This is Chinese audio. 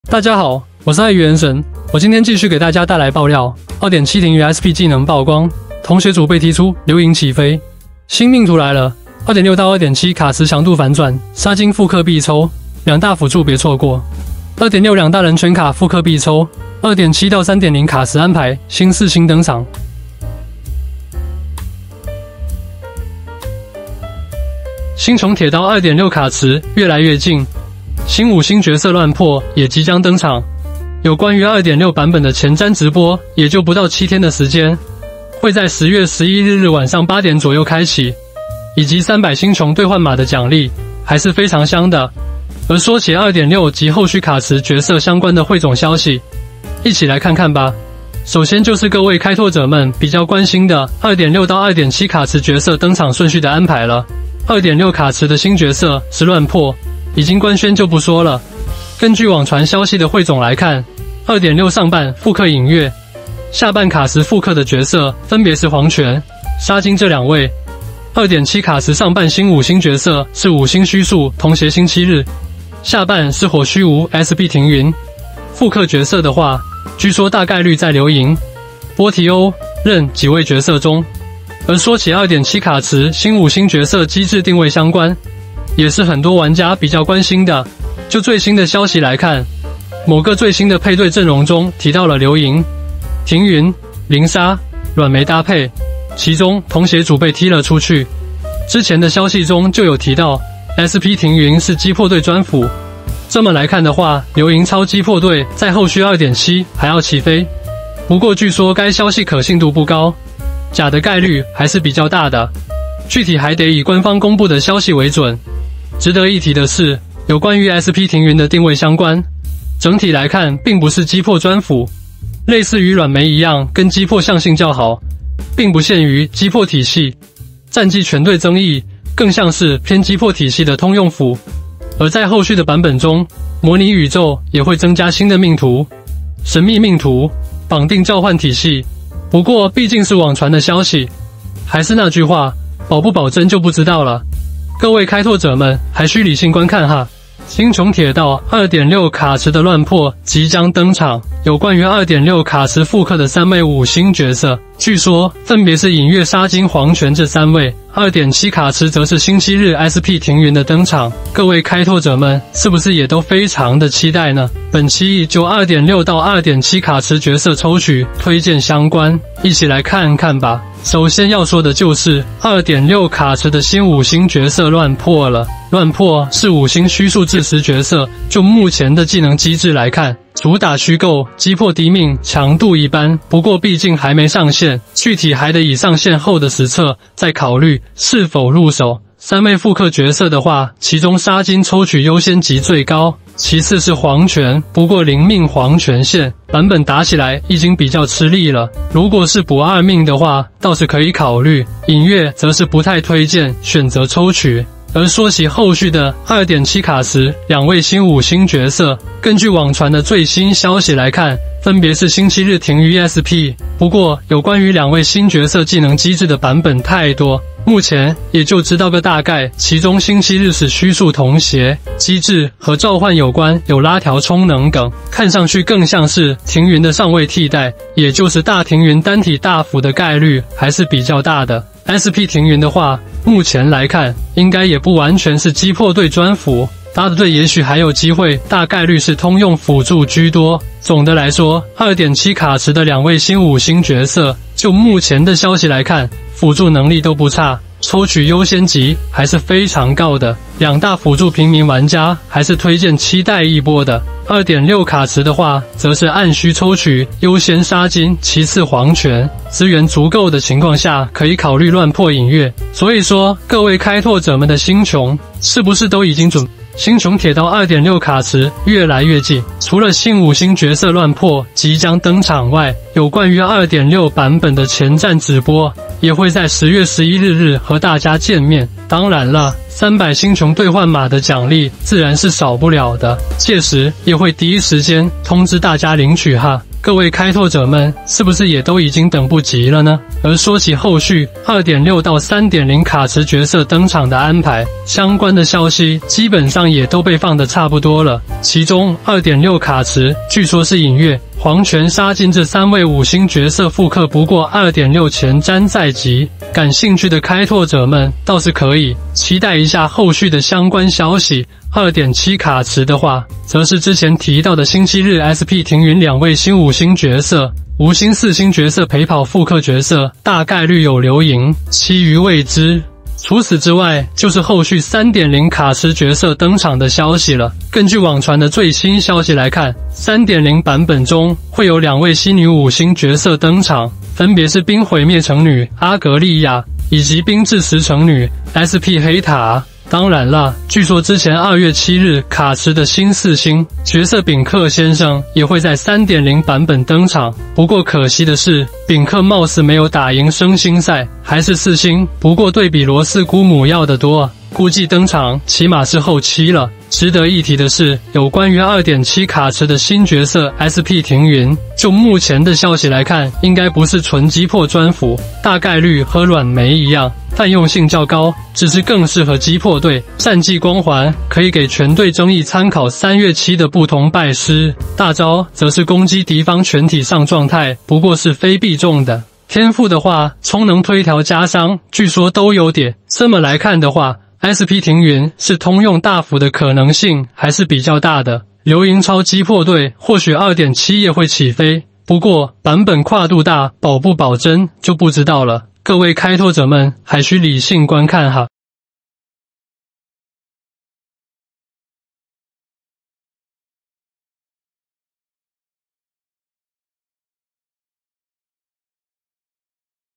大家好，我是爱元神，我今天继续给大家带来爆料 2.7 停云 Sp 技能曝光，同学主被踢出，流萤起飞，新命途来了 2.6 到 2.7卡池强度反转，砂金复刻必抽，两大辅助别错过 2.6 两大人权卡复刻必抽 2.7 到 3.0卡池安排，新四星登场。星穹铁刀 2.6 卡池越来越近，新5星角色乱破也即将登场。有关于 2.6 版本的前瞻直播，也就不到7天的时间，会在10月11日晚上8点左右开启，以及300星穹兑换码的奖励，还是非常香的。而说起 2.6 及后续卡池角色相关的汇总消息，一起来看看吧。首先就是各位开拓者们比较关心的 2.6 到 2.7 卡池角色登场顺序的安排了。2.6 卡池的新角色是乱破，已经官宣就不说了。根据网传消息的汇总来看， 2.6 上半复刻影月，下半卡池复刻的角色分别是黄泉、沙金这2位。2.7 卡池上半新5星角色是5星虚数同谐星期日，下半是火虚无 Sp 停云。复刻角色的话，据说大概率在流萤、波提欧、任几位角色中。而说起 2.7 卡池新5星角色机制定位相关，也是很多玩家比较关心的。就最新的消息来看，某个最新的配对阵容中提到了流萤、停云、灵沙、软梅搭配，其中同谐主被踢了出去。之前的消息中就有提到 Sp 停云是击破队专辅，这么来看的话，流萤超击破队在后续 2.7 还要起飞。不过据说该消息可信度不高，假的概率还是比较大的，具体还得以官方公布的消息为准。值得一提的是，有关于 Sp 停云的定位相关，整体来看并不是击破专辅，类似于软梅一样跟击破相性较好，并不限于击破体系，战绩全队增益更像是偏击破体系的通用辅。而在后续的版本中，模拟宇宙也会增加新的命途、神秘命途、绑定召唤体系。不过毕竟是网传的消息，还是那句话，保不保真就不知道了。各位开拓者们还需理性观看哈。星穹铁道 2.6 卡池的乱破即将登场，有关于 2.6 卡池复刻的3位5星角色，据说分别是影月、沙金、黄泉这3位。2.7 卡池则是星期日 Sp 停云的登场，各位开拓者们是不是也都非常的期待呢？本期就 2.6 到 2.7 卡池角色抽取推荐相关，一起来看看吧。首先要说的就是 2.6 卡池的新5星角色乱破了。乱破是5星虚数至10角色，就目前的技能机制来看，主打虚构，击破敌命强度一般，不过毕竟还没上线，具体还得以上线后的实测再考虑是否入手。3位复刻角色的话，其中沙金抽取优先级最高，其次是黄泉，不过0命黄泉线版本打起来已经比较吃力了，如果是补2命的话，倒是可以考虑。影月则是不太推荐选择抽取。而说起后续的 2.7 卡池2位新5星角色，根据网传的最新消息来看，分别是星期日停于 Sp， 不过有关于2位新角色技能机制的版本太多，目前也就知道个大概，其中星期日是虚数同谐机制和召唤有关，有拉条充能梗，看上去更像是停云的上位替代，也就是大停云单体大辅的概率还是比较大的。Sp 停云的话，目前来看应该也不完全是击破队专辅，搭的队也许还有机会，大概率是通用辅助居多。总的来说 2.7 卡池的2位新5星角色，就目前的消息来看，辅助能力都不差，抽取优先级还是非常高的。两大辅助平民玩家还是推荐期待一波的。2.6 卡池的话，则是按需抽取优先沙金，其次黄泉，资源足够的情况下可以考虑乱破影月。所以说各位开拓者们的星穹是不是都已经准？星穹铁道 2.6 卡池越来越近，除了新5星角色乱破即将登场外，有关于 2.6 版本的前站直播也会在10月11日和大家见面。当然了，300星穹兑换码的奖励自然是少不了的，届时也会第一时间通知大家领取哈。 各位开拓者们是不是也都已经等不及了呢？而说起后续 2.6 到 3.0 卡池角色登场的安排，相关的消息基本上也都被放得差不多了。其中 2.6 卡池据说是影月、黄泉、沙金这3位5星角色复刻不过 2.6 前瞻在即，感兴趣的开拓者们倒是可以期待一下后续的相关消息。2.7 卡池的话，则是之前提到的星期日 SP 停云2位新5星角色，5星4星角色陪跑复刻角色，大概率有流萤，其余未知。除此之外，就是后续 3.0 卡池角色登场的消息了。根据网传的最新消息来看， 3.0 版本中会有2位新女5星角色登场，分别是冰毁灭城女阿格利亚以及冰制石城女 SP 黑塔。当然了，据说之前2月7日卡池的新4星角色炳克先生也会在 3.0 版本登场，不过可惜的是，炳克貌似没有打赢升星赛，还是4星，不过对比罗斯姑母要得多啊，估计登场起码是后期了。值得一提的是，有关于 2.7 卡池的新角色 SP 停云，就目前的消息来看，应该不是纯击破专服，大概率和软梅一样，泛用性较高，只是更适合击破队。战绩光环可以给全队争议参考3月7的不同拜师，大招则是攻击敌方全体上状态，不过是非必中的。天赋的话，充能推调加伤，据说都有点。这么来看的话，SP 停云是通用大辅的可能性还是比较大的。流萤超击破队或许 2.7 也会起飞，不过版本跨度大，保不保真就不知道了。各位开拓者们还需理性观看哈。